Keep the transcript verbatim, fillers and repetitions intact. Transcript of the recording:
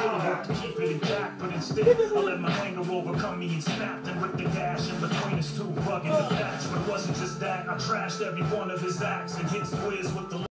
I worked to keep it intact, but instead I let my anger overcome me and snapped and ripped the gash in between his two rugged the patch. But it wasn't just that, I trashed every one of his acts and hit squares with the